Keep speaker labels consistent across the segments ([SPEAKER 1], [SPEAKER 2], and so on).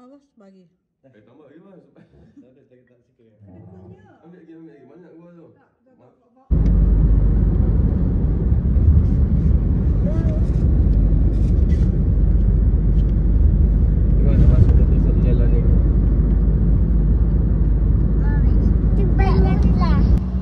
[SPEAKER 1] Awas bagi.
[SPEAKER 2] Tambah lagi mas.
[SPEAKER 3] Tak ada, tak suka.
[SPEAKER 2] Ambil lagi. Mana nak gua tu? Gimana masuk ke satu jalan ni?
[SPEAKER 4] Cepatlah.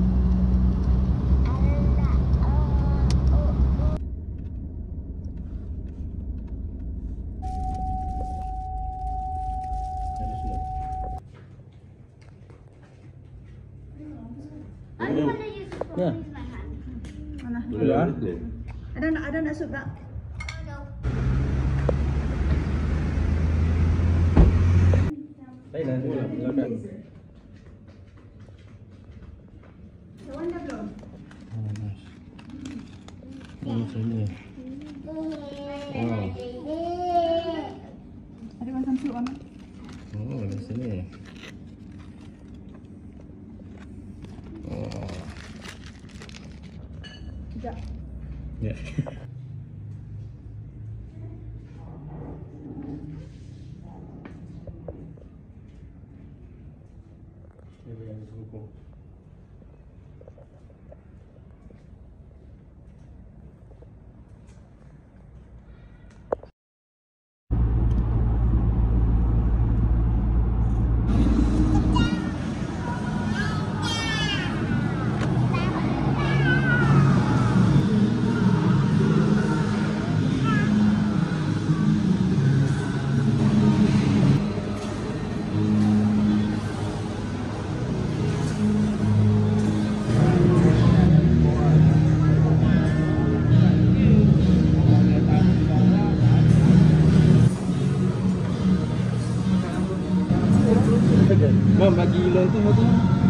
[SPEAKER 4] I want to use the phone with my hand.
[SPEAKER 1] Mana?
[SPEAKER 2] Boleh.
[SPEAKER 1] Ada nak sup tak?
[SPEAKER 4] No.
[SPEAKER 3] Saya nak silakan.
[SPEAKER 1] Kawan dah belum?
[SPEAKER 3] Macam ni.
[SPEAKER 1] Ada macam sup mana?
[SPEAKER 3] Oh, di sini. Oh.
[SPEAKER 1] Sekejap.
[SPEAKER 3] Ya. Ini yang disokong. Mam bagi loan tu.